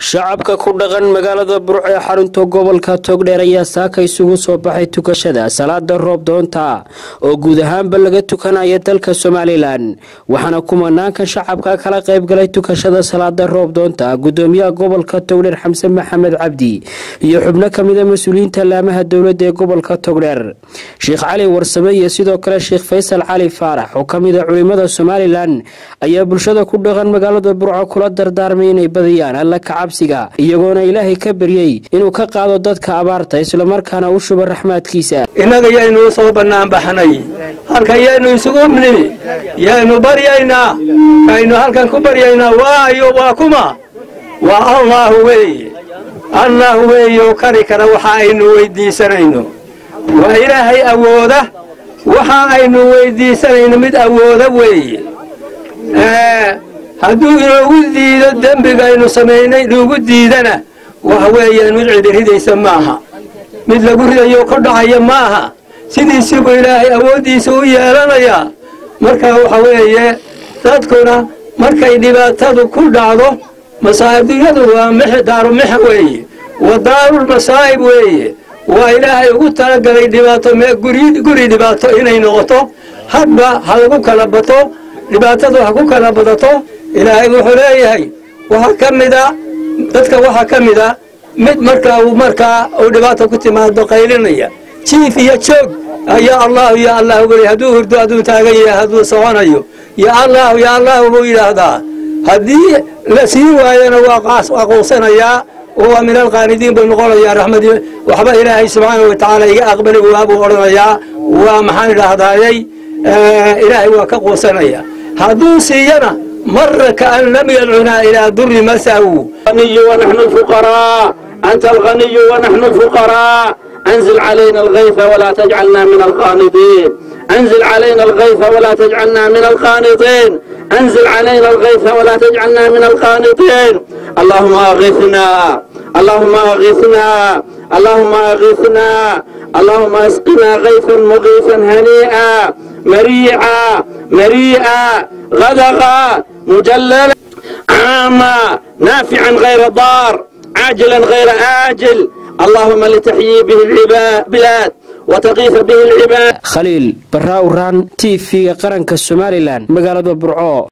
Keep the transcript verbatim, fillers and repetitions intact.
shacabka ku dhaqan magaalada Burco ee xarunta gobolka Togdheer ayaa saaka isugu soo baxay tukashada salaada roob doonta oo guud ahaanba laga tukanayo dalka Soomaaliland waxaana kumanaanka shacabka kala qayb galay tukashada salaada roob doonta gudoomiyaha gobolka Togdheer Xamsan Maxamed Cabdi iyo xubno kamid ah mas'uuliyiinta laamaha dawladda ee gobolka Togdheer Sheekh Cali Warsame iyo sidoo kale Sheekh Faysal Cali Faarax oo kamid ah culimada Soomaaliland ayaa bulshada ku dhaqan magaalada Burco kula dardaarmay inay badiyaan alla ka iyagoona ilaahay ka baryay inuu ka qaado dadka abaarta isla markaana u shubo raxmaadkiisa inaga yaanu soo banaan baxnay halka yaanu isugu nimi yaanu baryaynaa kaynu halkan ku baryaynaa waayo waa kuma waa Allah weey Allah weeyo kari kara waxa aynu weydiisanayno waa ilaahay awooda waxa aynu weydiisanayno mid awooda weey ee hadduu inoogu diido dembiga aynu samaynay inoogu diidana waxa weeyaan mid cid ridaysa maaha mid lagu ridayo ka dhacaya maaha sidiisiibu ilaahay awoodiisa u yeelanaya marka waxa weeye dadkuna markay dhibaatadu ku dhacdo masaa'ibadu waa mixdaaru mix weeye wadaarul masaa'ib weeye waa ilaahay ugu talagalay dhibaato guri guri dhibaato inay noqoto hadba ha lagu kala bato dhibaatadu ha ku kala badato ilaahay wuxuu leeyahay waxa kamida dadka waxa kamida mid markaa uu markaa oo dhibaato ku timaado qaylinaya jiif iyo joog ya Allah ya Allah wali haduu hurdo haduu taagan yahay haduu soconayo ya Allah ya Allah wuu yiraahdaa hadii la sii waayana waa qaas aqoonsanaya oo min alqaanidiin buu noqonayaa raxmad waxba ilaahay subhanahu wa ta'ala iga aqbali waabuu oranayaa waa maxaan ilaahdaayay ilaahay waa ka qoonsanaya haduu siiyana مر كأن لم يدعنا إلى ضر مساو الغني ونحن الفقراء أنت الغني ونحن الفقراء أنزل علينا الغيث ولا تجعلنا من القانطين أنزل علينا الغيث ولا تجعلنا من القانطين أنزل علينا الغيث ولا تجعلنا من القانطين اللهم أغثنا اللهم أغثنا اللهم أغثنا اللهم اسقنا غيثا مغيثا هنيئا مريعا مريئا غدقا مجللا عاما نافعا غير ضار عاجلا غير آجل اللهم لتحيي به البلاد وتغيث به العباد خليل براوران تي في قرنك السوماليلاند مقالة برعو.